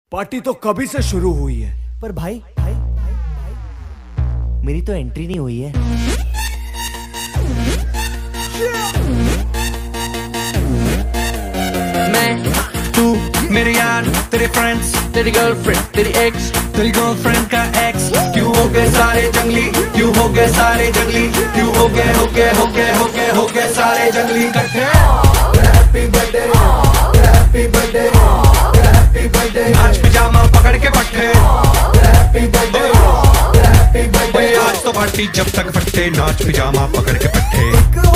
Party तो कभी से शुरू हुई है। पर भाई भाई भाई भाई मेरी तो एंट्री नहीं हुई है। मैं तू मेरे यार, तेरे फ्रेंड्स, तेरी गर्लफ्रेंड, तेरी एक्स, तेरी गर्लफ्रेंड का एक्स, क्यों हो गए सारे जंगली, क्यों हो गए सारे जंगली, क्यों हो गए हो गए हो गए हो गए हो गए सारे जंगली इकट्ठे। Happy birthday, happy birthday, happy birthday, नाच पिजामा पकड़ के पट्टे। हैप्पी बर्थडे, हैप्पी बर्थडे, आज तो पार्टी जब तक फट्टे, नाच पिजामा पकड़ के पट्टे।